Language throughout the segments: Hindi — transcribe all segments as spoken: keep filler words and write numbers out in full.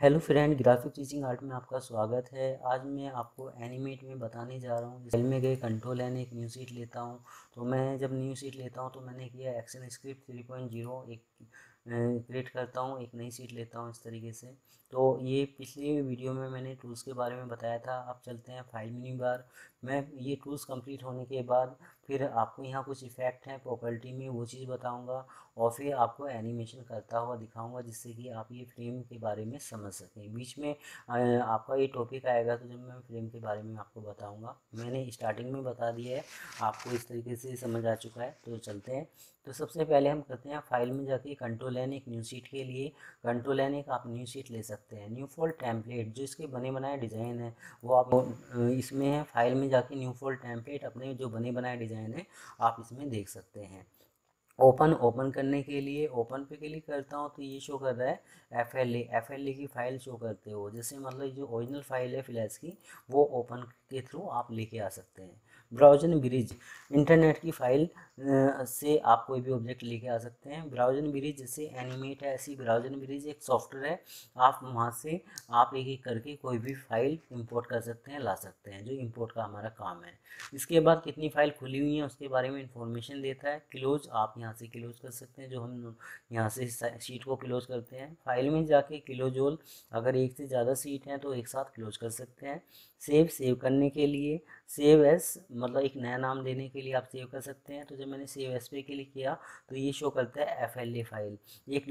Hello friend, graphic teaching art में आपका स्वागत है। आज मैं आपको एनिमेट में बताने जा रहा हूँ। फाइल में गए कंट्रोल एन एक न्यू शीट लेता हूँ। तो मैं जब न्यू शीट लेता हूँ तो मैंने किया action script three point zero एक क्रिएट करता हूँ, एक नई शीट लेता हूँ इस तरीके से। तो ये पिछली वीडियो में मैंने टूल्स के बारे में बताया था। अब चलते हैं फाइल मेन्यू बार। मैं ये टूल्स कंप्लीट होने के बाद फिर आपको यहाँ कुछ इफ़ेक्ट हैं प्रॉपर्टी में, वो चीज़ बताऊँगा और फिर आपको एनिमेशन करता हुआ दिखाऊंगा, जिससे कि आप ये फ्रेम के बारे में समझ सकें। बीच में आपका ये टॉपिक आएगा तो जब मैं फ्रेम के बारे में आपको बताऊंगा। मैंने स्टार्टिंग में बता दिया है, आपको इस तरीके से समझ आ चुका है। तो चलते हैं। तो सबसे पहले हम करते हैं फाइल में जाके कंट्रोल एन एक न्यू शीट के लिए कंट्रोल एन एक आप न्यू शीट ले सकते हैं। न्यू फोल्ड टेम्पलेट जो इसके बने बनाए डिज़ाइन है वो आप इसमें है। फाइल में जाके न्यू फोल्ड टेम्पलेट अपने जो बने बनाए डिज़ाइन है आप इसमें देख सकते हैं। ओपन ओपन करने के लिए ओपन पे क्लिक करता हूँ तो ये शो कर रहा है F L A F L A की फ़ाइल शो करते हो। जैसे मतलब जो ओरिजिनल फाइल है फ्लैश की, वो ओपन के थ्रू आप लेके आ सकते हैं। ब्राउज़र ब्रिज इंटरनेट की फ़ाइल से आप कोई भी ऑब्जेक्ट लेके आ सकते हैं। ब्राउज़र ब्रिज जैसे एनिमेट है, ऐसी ब्राउज़र ब्रिज एक सॉफ्टवेयर है। आप वहाँ से आप एक एक करके कोई भी फाइल इंपोर्ट कर सकते हैं, ला सकते हैं, जो इंपोर्ट का हमारा काम है। इसके बाद कितनी फाइल खुली हुई है उसके बारे में इंफॉर्मेशन देता है। क्लोज आप यहाँ से क्लोज कर सकते हैं, जो हम यहाँ से शीट को क्लोज करते हैं। फाइल में जाके क्लोज ऑल, अगर एक से ज़्यादा शीट हैं तो एक साथ क्लोज कर सकते हैं। सेव सेव करने के लिए सेव एस मतलब एक नया नाम देने के लिए आप सेव कर सकते हैं। तो जब मैंने सेव एस पे क्लिक किया तो ये शो करता है एफ एल ए फाइल। एक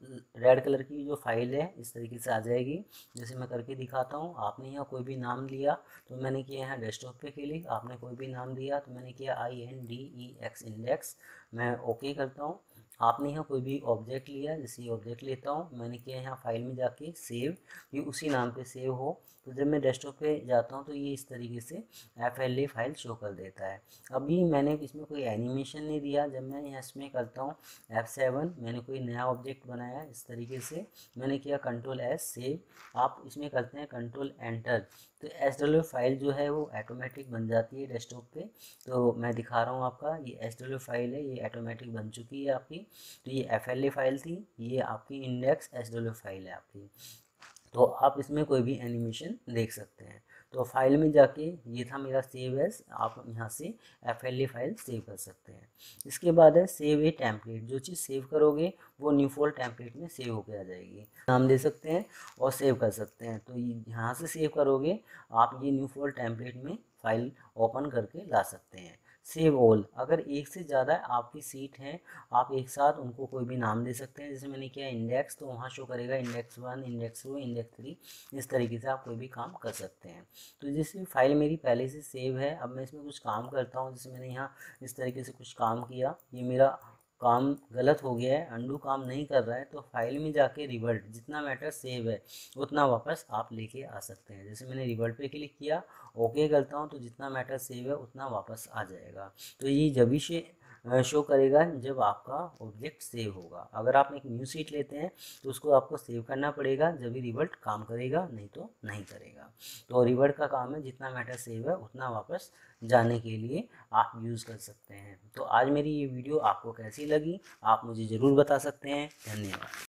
रेड कलर की जो फाइल है इस तरीके से आ जाएगी। जैसे मैं करके दिखाता हूँ। आपने यहाँ कोई भी नाम लिया तो मैंने किया यहाँ डेस्कटॉप पे क्लिक। आपने कोई भी नाम दिया तो मैंने किया I N D E X index. मैं ओके करता हूँ। आपने यहाँ कोई भी ऑब्जेक्ट लिया, जैसे ऑब्जेक्ट लेता हूँ, मैंने किया यहाँ फाइल में जाके सेव, ये उसी नाम पे सेव हो। तो जब मैं डेस्कटॉप पे जाता हूँ तो ये इस तरीके से F L A file show कर देता है। अभी मैंने इसमें कोई एनिमेशन नहीं दिया। जब मैं यहाँ इसमें करता हूँ एफ सेवन, मैंने कोई नया ऑब्जेक्ट बनाया इस तरीके से, मैंने किया कंट्रोल एस सेव। आप इसमें करते हैं कंट्रोल एंटर तो एस डब्ल्यू फाइल जो है वो ऑटोमेटिक बन जाती है डेस्कटॉप पे। तो मैं दिखा रहा हूँ आपका, ये एस डब्ल्यू फाइल है, ये ऑटोमेटिक बन चुकी है आपकी। तो ये एफ एल ए फाइल थी, ये आपकी इंडेक्स एस डब्ल्यू फाइल है आपकी। तो आप इसमें कोई भी एनिमेशन देख सकते हैं। तो फाइल में जाके ये था मेरा सेव एज, आप यहाँ से F L A file save कर सकते हैं। इसके बाद है सेव ए टेम्पलेट। जो चीज़ सेव करोगे वो न्यू फोल्ड टेम्पलेट में सेव होकर आ जाएगी। नाम दे सकते हैं और सेव कर सकते हैं। तो यहाँ से सेव करोगे आप, ये न्यू फोल्ड टेम्पलेट में फाइल ओपन करके ला सकते हैं। सेव ऑल, अगर एक से ज़्यादा आपकी सीट हैं आप एक साथ उनको कोई भी नाम दे सकते हैं। जैसे मैंने किया इंडेक्स, तो वहाँ शो करेगा index one, index two, index three. इस तरीके से आप कोई भी काम कर सकते हैं। तो जैसे फाइल मेरी पहले से सेव है, अब मैं इसमें कुछ काम करता हूँ। जैसे मैंने यहाँ इस तरीके से कुछ काम किया, ये मेरा काम गलत हो गया है, अंडू काम नहीं कर रहा है, तो फाइल में जाके रिवर्ट, जितना मैटर सेव है उतना वापस आप लेके आ सकते हैं। जैसे मैंने रिवर्ट पे क्लिक किया, ओके करता हूँ, तो जितना मैटर सेव है उतना वापस आ जाएगा। तो ये जब भी से शो करेगा जब आपका ऑब्जेक्ट सेव होगा। अगर आप एक न्यू शीट लेते हैं तो उसको आपको सेव करना पड़ेगा, जब भी रिवर्ट काम करेगा, नहीं तो नहीं करेगा। तो रिवर्ट का काम है जितना मैटर सेव है उतना वापस जाने के लिए आप यूज़ कर सकते हैं। तो आज मेरी ये वीडियो आपको कैसी लगी आप मुझे ज़रूर बता सकते हैं। धन्यवाद।